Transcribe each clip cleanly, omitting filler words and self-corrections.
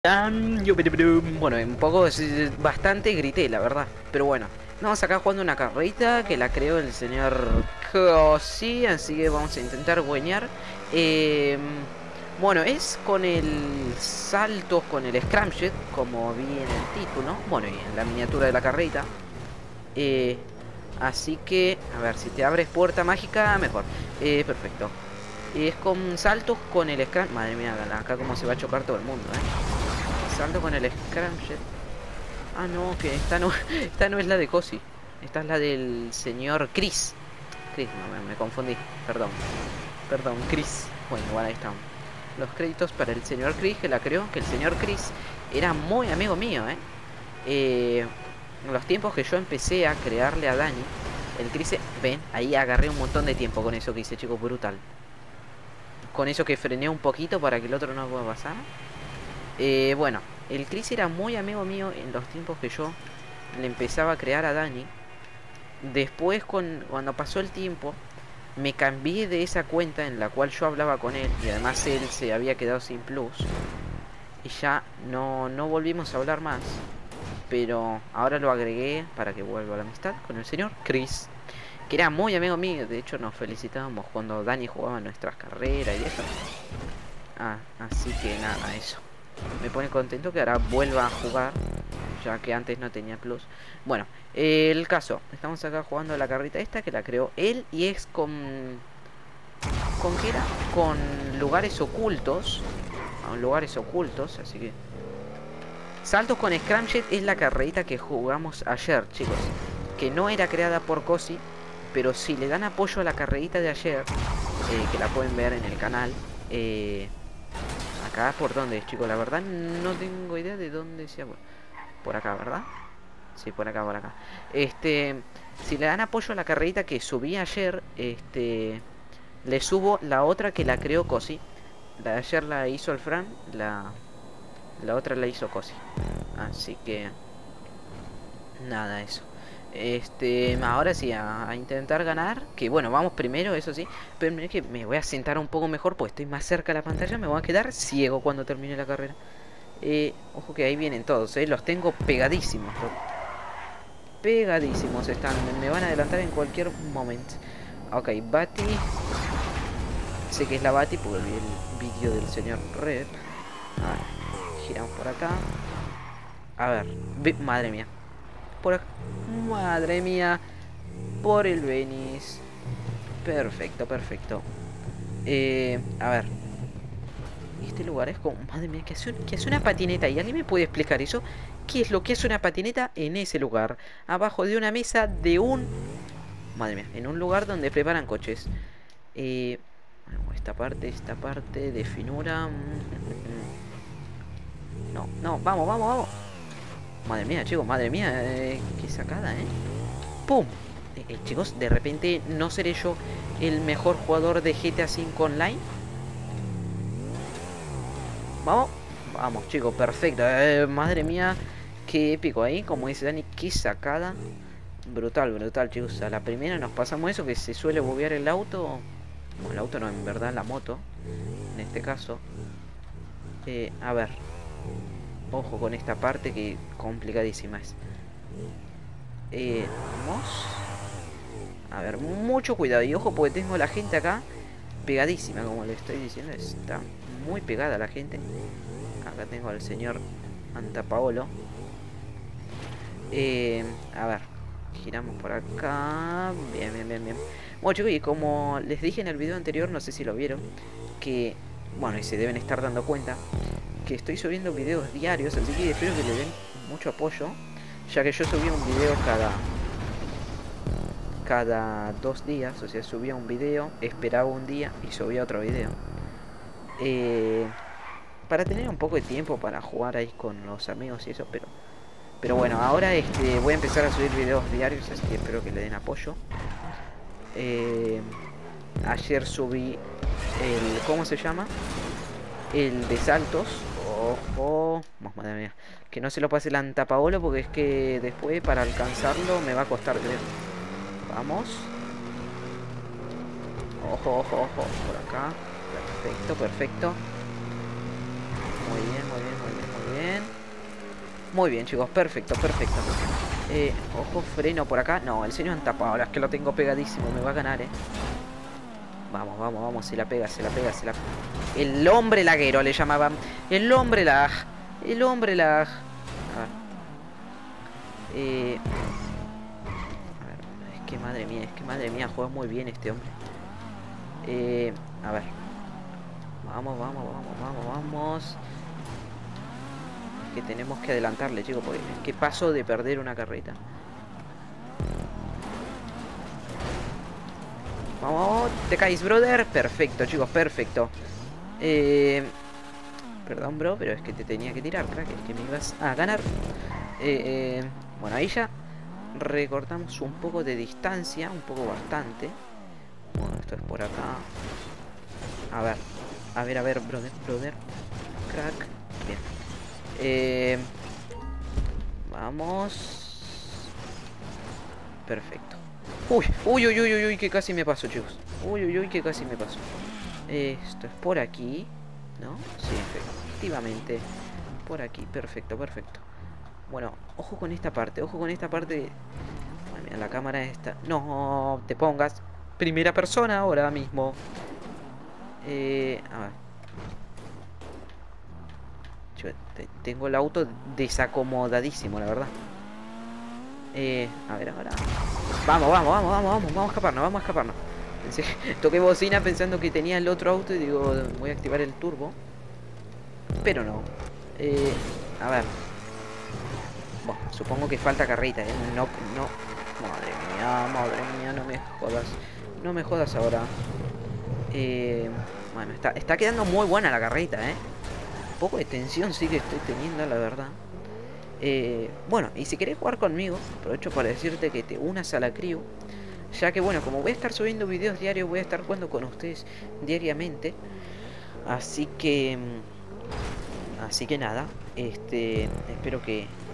Bueno, un poco, bastante grité, la verdad. Pero bueno, vamos acá jugando una carreta que la creó el señor Cosi, así que vamos a intentar güeñar. Eh, bueno, es con el salto, con el scramjet, como vi en el título. Bueno, y en la miniatura de la carreta. Eh, Así que, a ver, si te abres puerta mágica, mejor. Perfecto. Es con saltos con el scram. Madre mía, acá como se va a chocar todo el mundo, Salto con el Scramjet. Ah, no, que esta no, esta no es la de Cosi. Esta es la del señor Chris. Chris, no, me confundí. Perdón. Perdón, Chris. Bueno, ahí están. Los créditos para el señor Chris, que la creó. Que el señor Chris era muy amigo mío, en los tiempos que yo empecé a crearle a Dani, el Chris, ven, ahí agarré un montón de tiempo con eso que hice, chicos, brutal. Con eso que frené un poquito para que el otro no pueda pasar. Bueno, el Chris era muy amigo mío en los tiempos que yo le empezaba a crear a Dani. Después, cuando pasó el tiempo, me cambié de esa cuenta en la cual yo hablaba con él. Y además él se había quedado sin plus. Y ya no volvimos a hablar más. Pero ahora lo agregué para que vuelva a la amistad con el señor Chris, que era muy amigo mío. De hecho nos felicitábamos cuando Dani jugaba en nuestras carreras y eso. Así que nada, eso. Me pone contento que ahora vuelva a jugar, ya que antes no tenía plus. Bueno, el caso, estamos acá jugando la carrita esta que la creó él y es ¿con qué era? Con lugares ocultos. Lugares ocultos, así que... Saltos con Scramjet es la carrerita que jugamos ayer, chicos. Que no era creada por Cosi, pero si le dan apoyo a la carrerita de ayer, que la pueden ver en el canal, acá por dónde es, chicos, la verdad no tengo idea de dónde sea. Por acá, ¿verdad? Sí, por acá, por acá. Si le dan apoyo a la carrerita que subí ayer, le subo la otra que la creó Cosi. La de ayer la hizo el Fran, la otra la hizo Cosi. Así que nada, eso. Ahora sí, a intentar ganar. Que bueno, vamos primero, eso sí. Pero mira que me voy a sentar un poco mejor, pues estoy más cerca de la pantalla. Me voy a quedar ciego cuando termine la carrera. Ojo que ahí vienen todos, los tengo pegadísimos. Pegadísimos están. Me van a adelantar en cualquier momento. Ok, Bati. Sé que es la Bati porque vi el vídeo del señor Red. A ver, giramos por acá. A ver, madre mía. Por acá. Madre mía. Por el Venice. Perfecto, perfecto. A ver. Este lugar es como... Madre mía, que hace una patineta? ¿Y alguien me puede explicar eso? ¿Qué es lo que hace una patineta en ese lugar? Abajo de una mesa de un... Madre mía, en un lugar donde preparan coches. Bueno, esta parte de finura... No, no, vamos, vamos, vamos. Madre mía, chicos, madre mía. Qué sacada, ¡Pum! Chicos, de repente no seré yo el mejor jugador de GTA V Online. Vamos, vamos, chicos, perfecto. Madre mía, qué épico ahí, como dice Dani, qué sacada. Brutal, brutal, chicos. A la primera nos pasamos eso, que se suele buguear el auto. Bueno, el auto no, en verdad la moto. En este caso. A ver. Ojo con esta parte que complicadísima es. Vamos. A ver, mucho cuidado. Y ojo porque tengo la gente acá pegadísima, como le estoy diciendo. Está muy pegada la gente. Acá tengo al señor Antapaolo. A ver, giramos por acá. Bien, bien, bien, bien. Bueno, chicos, y como les dije en el video anterior, no sé si lo vieron, que, bueno, y se deben estar dando cuenta, que estoy subiendo videos diarios, así que espero que le den mucho apoyo, ya que yo subía un video cada 2 días, o sea, subía un video, esperaba un día y subía otro video. Para tener un poco de tiempo para jugar ahí con los amigos y eso, pero bueno, ahora voy a empezar a subir videos diarios, así que espero que le den apoyo. Ayer subí el... ¿Cómo se llama? El de saltos. Ojo. Madre mía. Que no se lo pase el Antapaolo porque es que después para alcanzarlo me va a costar, creo. Vamos. Ojo, ojo, ojo. Por acá. Perfecto, perfecto. Muy bien, muy bien, muy bien, muy Muy bien, chicos, perfecto, perfecto. Ojo, freno por acá. No, el señor Antapaola, es que lo tengo pegadísimo, me va a ganar, Vamos, vamos, vamos, se la pega, se la pega, se la... El hombre laguero le llamaban. El hombre lag. El hombre lag. A ver, es que madre mía, juega muy bien este hombre. A ver. Vamos, vamos, vamos, vamos, vamos. Es que tenemos que adelantarle, chicos, porque es que paso de perder una carreta. Vamos, te caes, brother. Perfecto, chicos, perfecto. Perdón, bro, pero es que te tenía que tirar, crack. Es que me ibas a ganar. Bueno, ahí ya recortamos un poco de distancia, un poco bastante. Bueno, esto es por acá. A ver, brother. Crack. Bien. Vamos. Perfecto. Uy, que casi me pasó, chicos. Uy, que casi me pasó. Esto es por aquí, ¿no? Sí, efectivamente. Por aquí, perfecto, perfecto. Bueno, ojo con esta parte, ojo con esta parte. Ay, mira, la cámara está... No, te pongas primera persona ahora mismo. A ver. Yo tengo el auto desacomodadísimo, la verdad. A ver, ahora. Vamos a escaparnos. Toqué bocina pensando que tenía el otro auto y digo, voy a activar el turbo. Pero no. A ver. Bueno, supongo que falta carreta, No. Madre mía, no me jodas. No me jodas ahora. Bueno, está quedando muy buena la carreta, Un poco de tensión sí que estoy teniendo, la verdad. Bueno, y si querés jugar conmigo, aprovecho para decirte que te unas a la crew. Ya que bueno, como voy a estar subiendo videos diarios, voy a estar jugando con ustedes diariamente. Así que... Así que nada, espero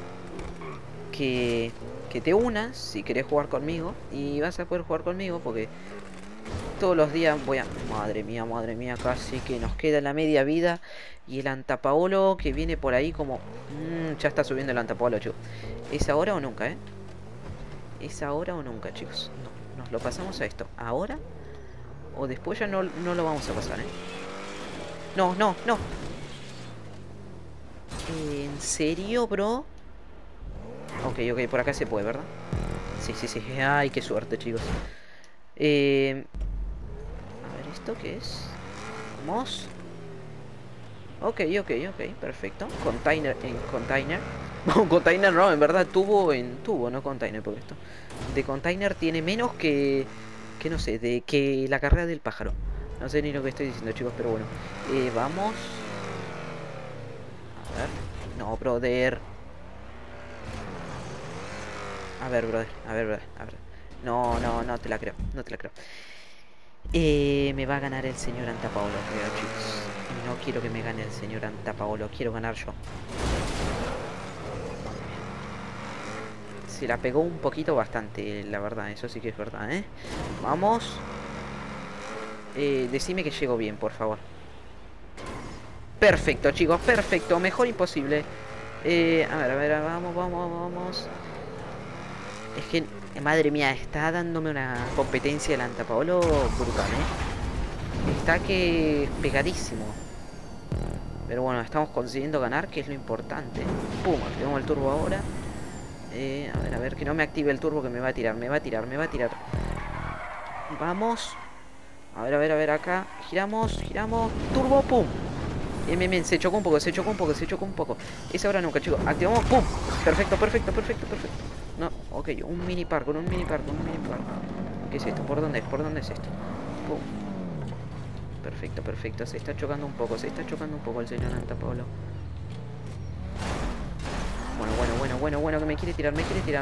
que te unas si querés jugar conmigo. Y vas a poder jugar conmigo porque todos los días voy a... Madre mía, casi que nos queda la media vida. Y el Antapaolo que viene por ahí como... ya está subiendo el Antapaolo, chicos. ¿Es ahora o nunca, ¿Es ahora o nunca, chicos? No, nos lo pasamos a esto. ¿Ahora? O después ya no lo vamos a pasar, No. ¿En serio, bro? Ok, por acá se puede, ¿verdad? Sí. Ay, qué suerte, chicos. A ver, ¿esto qué es? Vamos. Ok, perfecto. Container en container. Container no, en verdad tubo en tubo, no container, porque esto de container tiene menos que no sé, que la carrera del pájaro. No sé ni lo que estoy diciendo, chicos, pero bueno. Vamos. A ver. No, brother. A ver, brother. No te la creo. Me va a ganar el señor Antapaolo, creo, chicos. No quiero que me gane el señor Antapaolo, quiero ganar yo. Se la pegó un poquito bastante, la verdad, eso sí que es verdad, Vamos. Decime que llego bien, por favor. Perfecto, chicos, perfecto, mejor imposible. A ver, vamos. Es que, madre mía, está dándome una competencia el Antapaolo brutal, Está que pegadísimo. Pero bueno, estamos consiguiendo ganar, que es lo importante. Pum, activamos el turbo ahora. A ver, que no me active el turbo, que me va a tirar. Vamos. A ver, acá. Giramos. Turbo, pum. Bien, se chocó un poco. Es ahora nunca, chicos. Activamos, pum. Perfecto. No, ok, un mini parkour. ¿Qué es esto? ¿Por dónde es esto? Pum. Perfecto. Se está chocando un poco el señor Antapaolo. Bueno, que me quiere tirar.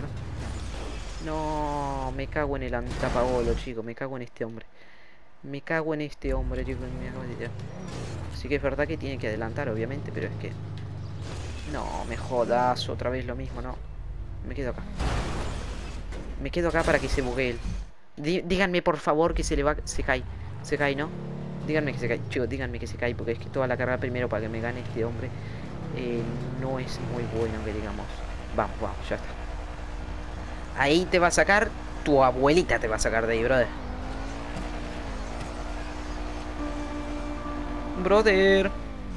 No, me cago en el Antapaolo, chicos. Me cago en este hombre, chicos. Me acabo de tirar. Sí que es verdad que tiene que adelantar, obviamente, pero es que... No, me jodas, otra vez lo mismo, no. Me quedo acá para que se buguee él. Díganme, por favor, que se cae, ¿no? Díganme que se cae, chicos, porque es que toda la carrera primero para que me gane este hombre. no es muy bueno que digamos. Vamos, vamos, ya está. Ahí te va a sacar, tu abuelita te va a sacar de ahí, brother. Brother.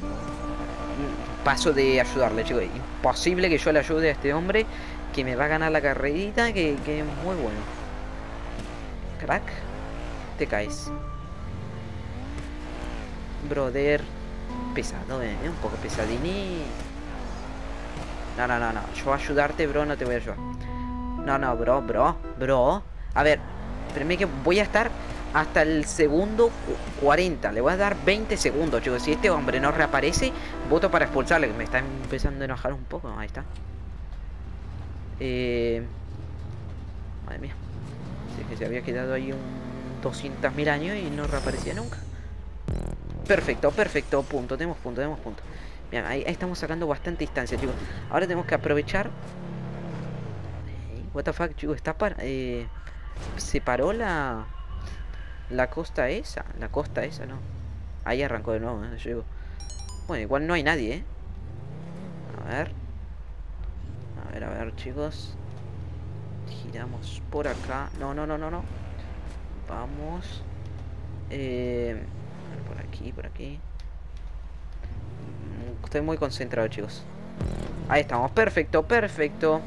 Paso de ayudarle, chicos. Imposible que yo le ayude a este hombre que me va a ganar la carrerita, que es muy bueno. Crack, te caes. Brother. Pesado, un poco pesadini. No, no, no, no. Yo a ayudarte, bro, no te voy a ayudar. No, no, bro. A ver, espérame que voy a estar hasta el segundo 40. Le voy a dar 20 segundos, chicos. Si este hombre no reaparece, voto para expulsarle. Me está empezando a enojar un poco. Ahí está. Madre mía. Si es que se había quedado ahí un 200.000 años y no reaparecía nunca. Perfecto, perfecto. Punto, tenemos punto, tenemos punto. Mira, ahí estamos sacando bastante distancia, chicos. Ahora tenemos que aprovechar. What the fuck, chicos, está para... se paró la costa esa. La costa esa, ¿no? Ahí arrancó de nuevo, Llego. Bueno, igual no hay nadie, A ver. A ver, chicos. Giramos por acá. No, no, no, no, no. Vamos. Por aquí, por aquí. Estoy muy concentrado, chicos. Ahí estamos, perfecto, perfecto.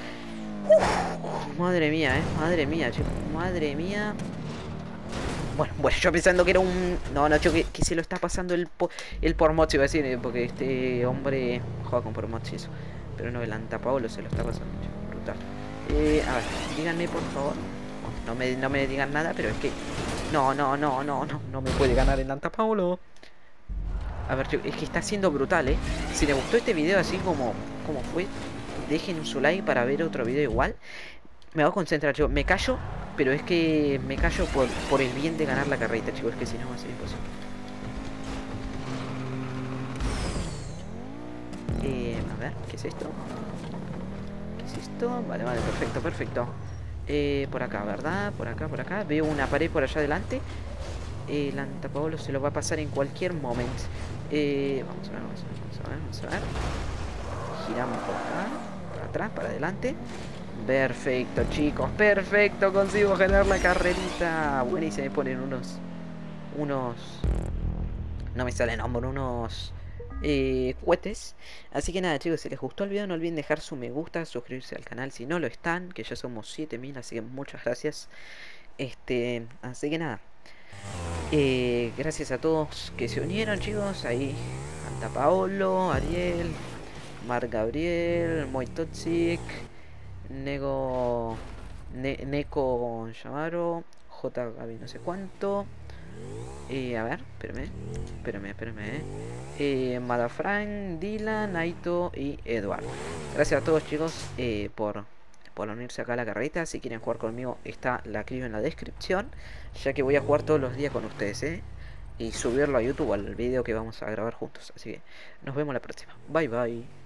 Madre mía, madre mía, chicos. Madre mía. Bueno, yo pensando que era un... No, Nacho, que se lo está pasando el por mochi, iba a decir, porque este hombre juega con por mochi eso. Pero no, el Antapaolo se lo está pasando, chicos, brutal. A ver, díganme por favor. No me digan nada, pero es que... No me puede ganar el Antapaolo. A ver, chicos, es que está siendo brutal, Si les gustó este video así como fue, dejen su like para ver otro video igual. Me voy a concentrar, chicos. Me callo, pero es que me callo por el bien de ganar la carreta, chicos. Es que si no va a ser imposible. A ver, ¿qué es esto? ¿Qué es esto? Vale, vale, perfecto, perfecto. Por acá, ¿verdad? Por acá, por acá. Veo una pared por allá adelante. El Antapaolo se lo va a pasar en cualquier momento. Vamos a ver, vamos a ver. Giramos por acá, para atrás, para adelante. Perfecto, chicos, perfecto. Consigo ganar la carrerita. Bueno, y se me ponen unos... No me sale el nombre, unos... cohetes. Así que nada, chicos, si les gustó el video no olviden dejar su me gusta, suscribirse al canal si no lo están, que ya somos 7000, así que muchas gracias. Así que nada, gracias a todos que se unieron, chicos. Ahí Antapaolo, Ariel, Mar Gabriel, Muy Toxic, Neko Yamaro, J Gaby no sé cuánto. A ver, espérame. Madafran, Dylan, Naito y Eduardo. Gracias a todos, chicos, por unirse acá a la carreta. Si quieren jugar conmigo, está la escribo en la descripción, ya que voy a jugar todos los días con ustedes, y subirlo a YouTube al video que vamos a grabar juntos. Así que nos vemos la próxima. Bye bye.